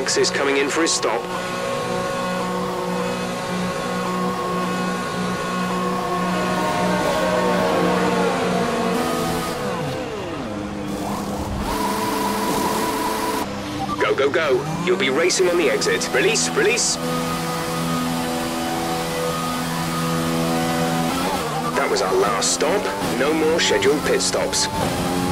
Max is coming in for his stop. Go, go, go. You'll be racing on the exit. Release, release. That was our last stop. No more scheduled pit stops.